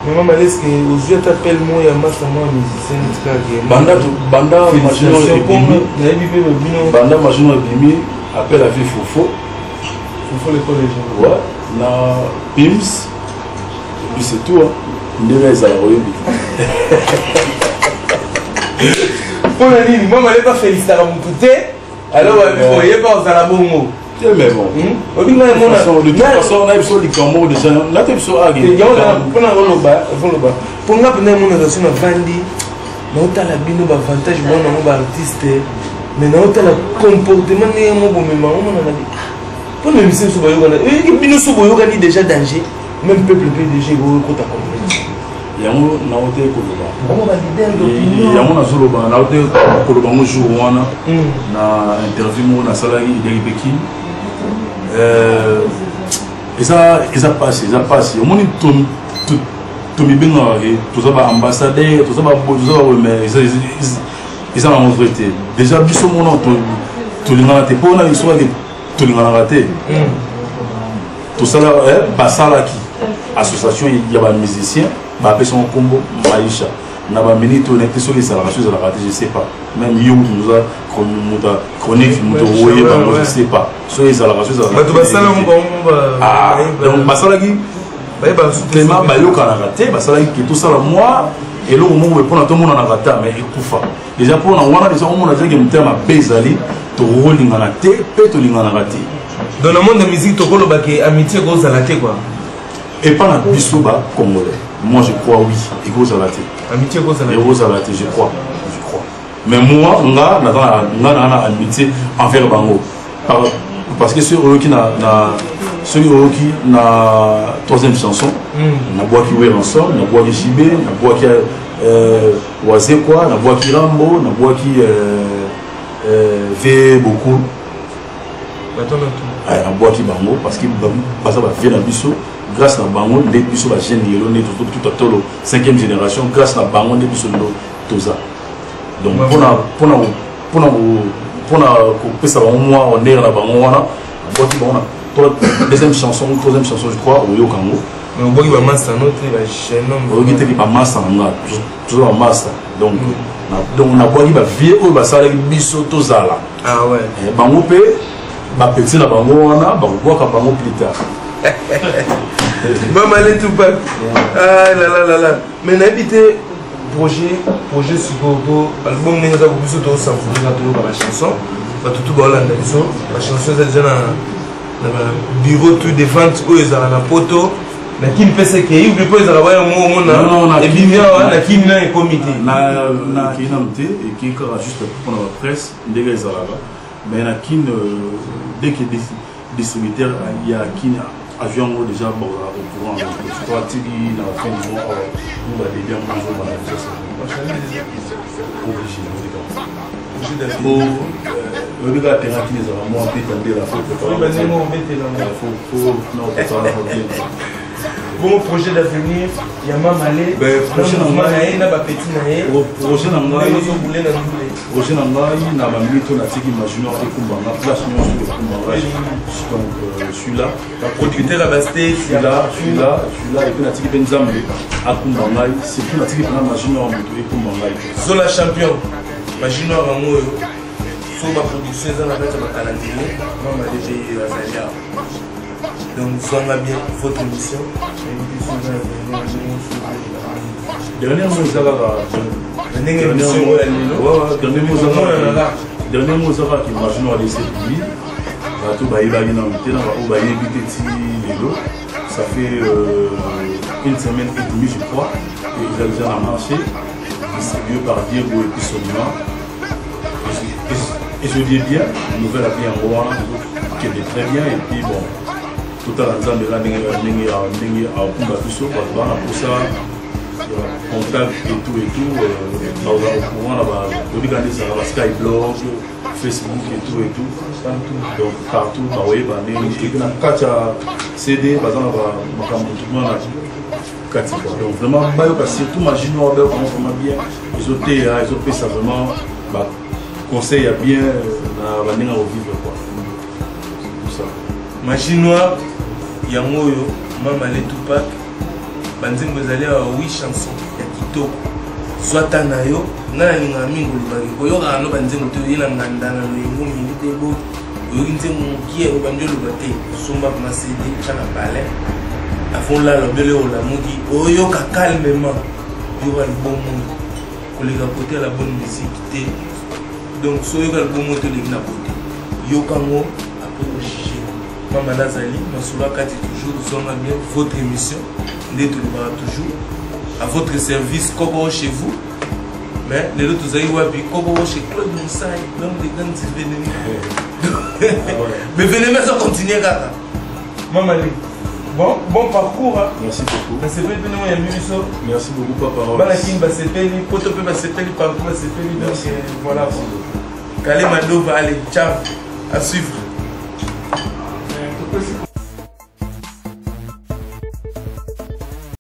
Maman est-ce que aux yeux t'appelles moi et massa moi musicien banda machine bimi appelle la vie Fofo les collégiens ouais na Pims et puis c'est tout ndenge ça la royebi pour la ligne moi m'allais pas féliciter à mon côté alors vous voyez pas aux alabongo mais bon de toute façon on a besoin de cambo déjà là tu besoin à gagner pour nga pena mon relation na vandi na otala bino ba avantage bona mo ba artiste mais na otala comportement ne mo bomema on na di pour même si so boyo kana et bino so boyo kana déjà danger même peuple PDG go kota comprendre yango na ote ko ba on va leader d'opinion yango na zolo ba na ote ko ba mo jour wana na interview mo na salari de Beki ça passe au monde tout mi benga et tout ça ba ambassadeur tout ça ba mais ils ont montré déjà biso mon tout le monde pour na histoire de tout le monde raté tout ça là basala qui association il y a ba musicien ba personne combo maisha na ba minute on était sur les salariés de la raté je sais pas même yo nous a comme muta chronique muta voyer ba je sais pas sur les salariés de la raté ba basala donc basala qui tellement bayoka na raté basala qui tout ça là moi et là au moment où pour tout le monde na raté mais ekufa déjà pour na wana déjà au monde a dit que muta ma bezali to rolling na raté pe to linga na raté dans le monde de musique to kolo ba ke amitié ko za raté quoi et pas na bisoba congolais moi je crois oui et gros à la tête amitié ko za raté je crois mais moi nga na amitié envers bango parce que ceux qui na troisième chanson na bois qui ouais ensemble na bois qui chibé na bois qui oisé quoi na bois qui rambo na bois qui fait beaucoup na bois qui bango parce que ça va faire la biso grâce à bango les biso ba jeune yelo ne tout à tolo 5e génération grâce à bango les biso toza donc pour pesa ba moi on est là bango wana bois qui bango deuxième chanson troisième chanson je crois au Yokango mais bois qui ba master note ba jeune homme bois qui ba master nga toujours ba master donc na bois qui ba vie o ba sala biso tozala ah ouais bango pe ba petit na bango wana ba bois ka bango plus tard Maman les tout pas ah là mais n'habité projet sur Gogo album n'est pas beaucoup de ça pour la chanson pas tout ba Hollande la chanson c'est déjà na bureau tout de vente où ils ont la photo na qui peut se que il peut ça va au monde et bien na qui na comité na qui n'amte et qui juste pour la presse ndega ça là mais na qui dès que distributeur il y a qui avion déjà bon au courant je crois que dans la fin du mois nous va bien manger dans la le gars qui les a moins pété la bon projet d'avenir il y a même aller projet na ba mito na tiki majunior et kumbanga place nous donc celui-là la producteur à Basté celui-là et puis na tiki benzambe à kumbanga c'est plus na tiki na majunior et kumbanga Zola champion majunior amour sur ma production dans la bête à calendrier maman déjà la salia donc sois bien votre émission dernier mot dernier mot ça va qui imagine à laisser lui tout bailler bailler dans le terrain ou bailler petit lelo ça fait une semaine et demie je crois et ils ont déjà marché distribué par Diego et puis Sonia et je dis bien la nouvelle a bien en Rwanda qui est très bien et puis bon tout à l'ensemble de là n'engue à Kumba tout ça pour ça contact et tout au courant là-bas regarder ça va Skyblog Facebook et tout donc partout bah oui bah Katia CD par exemple tout le monde Katia donc vraiment surtout ma junior vraiment bien ils ont fait ça vraiment bah conseil à bien à venir au vivre quoi tout ça ma junior Yangoyo Maman les Tupac banzembo ezali 8 chansons ya kitoko zwata na yo nga nalinga mingi olobaki koyokaka no banzembo te oye na nganda na loyengo mingi te bo oyoki nzembo mokie obandi oloba te sombaka masede kana palais afonlala obele olamuki oyoka calmement yoka libomoi koleka kote ya la bonne musique te donc soyoka libomoi te oleki na kote yokango après ojuge mama nazali masolo akati toujours zonga bien votre émission nde tolobaka toujours à votre service koko chez vous mais les autres tozali wapi koko chez Claude Moussai donc des grands événements mais venez ça continuer kaka mama li bon parcours hein. Merci beaucoup. Merci beaucoup papa. Balakin basepeli poto pe basepeli parcours basepeli donc voilà. Kalé Mado va aller ciao à suivre.